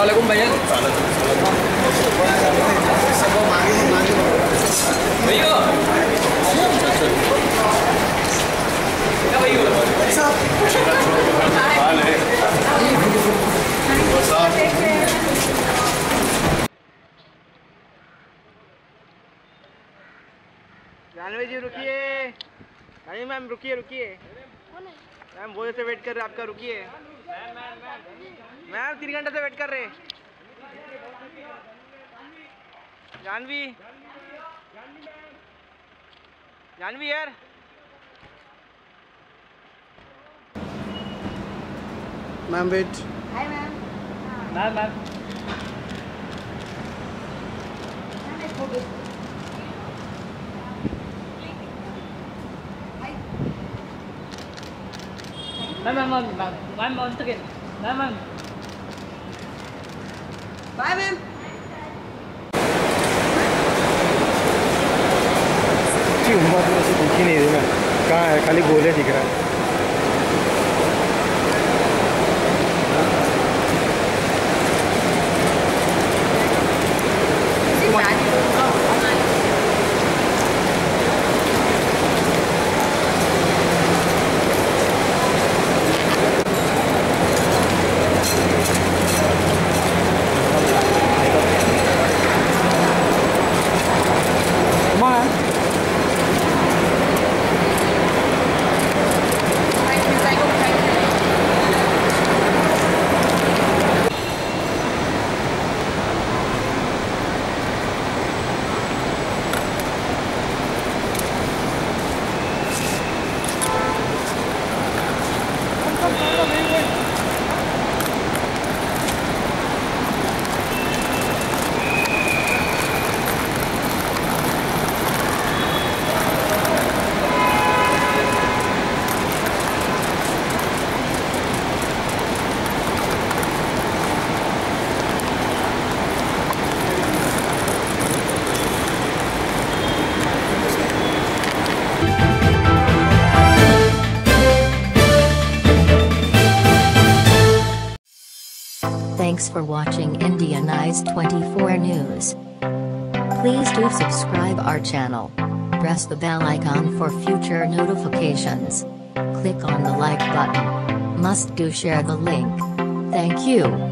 अस्सलामुअलैकुम भैया। भैया जानवी जी रुकिए। नहीं मैम रुकिए रुकिए। मैम वो से वेट कर रहे आपका, रुकिए। मैम 3 घंटे से वेट कर रहे। जानवी जानवी यार। Ma'am wait. Hi ma'am. Ma'am ma'am ma'am once again. Ma'am bye ma'am. उम्र में ऐसे दिख ही नहीं रही मैं, कहाँ है, खाली गोले दिख रहा है। Thanks for watching Indian Eyes 24 News. Please do subscribe our channel. Press the bell icon for future notifications. Click on the like button. Must do share the link. Thank you.